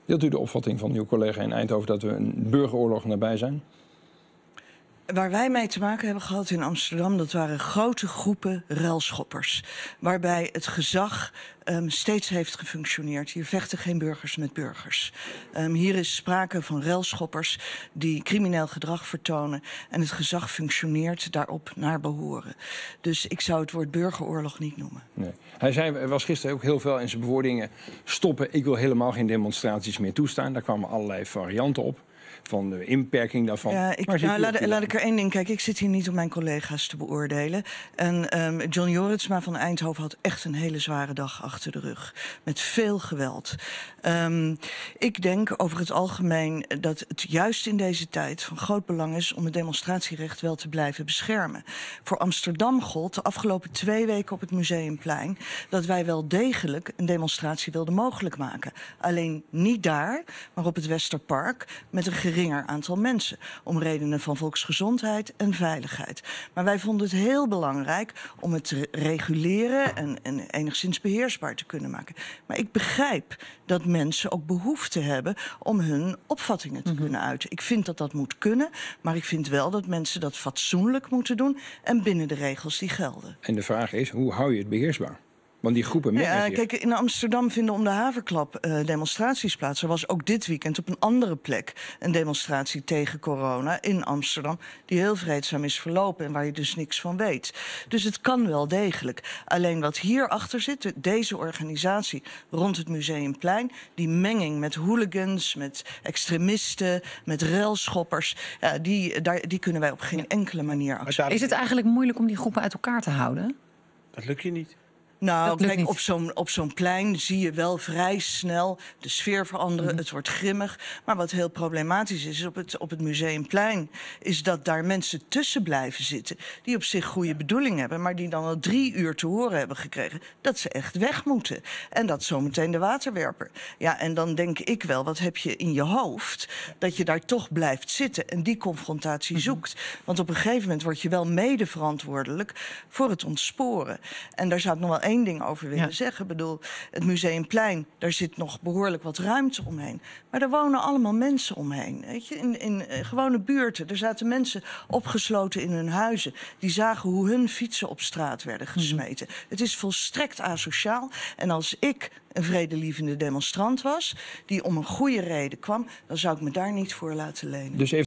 Deelt u de opvatting van uw collega in Eindhoven dat we een burgeroorlog nabij zijn? Waar wij mee te maken hebben gehad in Amsterdam, dat waren grote groepen ruilschoppers. Waarbij het gezag steeds heeft gefunctioneerd. Hier vechten geen burgers met burgers. Hier is sprake van ruilschoppers die crimineel gedrag vertonen. En het gezag functioneert daarop naar behoren. Dus ik zou het woord burgeroorlog niet noemen. Nee. Hij was gisteren ook heel veel in zijn bewoordingen stoppen. Ik wil helemaal geen demonstraties meer toestaan. Daar kwamen allerlei varianten op. Van de inperking daarvan. Ja, laat ik er één ding kijken. Ik zit hier niet om mijn collega's te beoordelen. En John Jorritsma van Eindhoven had echt een hele zware dag achter de rug. Met veel geweld. Ik denk over het algemeen dat het juist in deze tijd van groot belang is om het demonstratierecht wel te blijven beschermen. Voor Amsterdam gold de afgelopen 2 weken op het Museumplein dat wij wel degelijk een demonstratie wilden mogelijk maken. Alleen niet daar, maar op het Westerpark met een geringer aantal mensen. Om redenen van volksgezondheid en veiligheid. Maar wij vonden het heel belangrijk om het te reguleren en enigszins beheersbaar te kunnen maken. Maar ik begrijp dat mensen ook behoefte hebben om hun opvattingen te kunnen uiten. Ik vind dat dat moet kunnen, maar ik vind wel dat mensen dat fatsoenlijk moeten doen en binnen de regels die gelden. En de vraag is, hoe hou je het beheersbaar? Want die groepen mengen zich. Kijk, in Amsterdam vinden om de Haverklap demonstraties plaats. Er was ook dit weekend op een andere plek een demonstratie tegen corona in Amsterdam, die heel vreedzaam is verlopen en waar je dus niks van weet. Dus het kan wel degelijk. Alleen wat hierachter zit, deze organisatie rond het Museumplein, die menging met hooligans, met extremisten, met relschoppers, ja, die kunnen wij op geen enkele manier accepteren. Is het eigenlijk moeilijk om die groepen uit elkaar te houden? Dat lukt je niet. Nou, kijk, op zo'n plein zie je wel vrij snel de sfeer veranderen. Het wordt grimmig. Maar wat heel problematisch is op het Museumplein, is dat daar mensen tussen blijven zitten die op zich goede bedoelingen hebben, maar die dan al 3 uur te horen hebben gekregen dat ze echt weg moeten. En dat zometeen de waterwerper. Ja, en dan denk ik wel, wat heb je in je hoofd dat je daar toch blijft zitten en die confrontatie zoekt. Want op een gegeven moment word je wel mede verantwoordelijk voor het ontsporen. En daar zou ik nog wel één ding over willen zeggen. Ik bedoel, het Museumplein, daar zit nog behoorlijk wat ruimte omheen. Maar daar wonen allemaal mensen omheen. Weet je? In gewone buurten. Er zaten mensen opgesloten in hun huizen. Die zagen hoe hun fietsen op straat werden gesmeten. Het is volstrekt asociaal. En als ik een vredelievende demonstrant was, die om een goede reden kwam, dan zou ik me daar niet voor laten lenen. Dus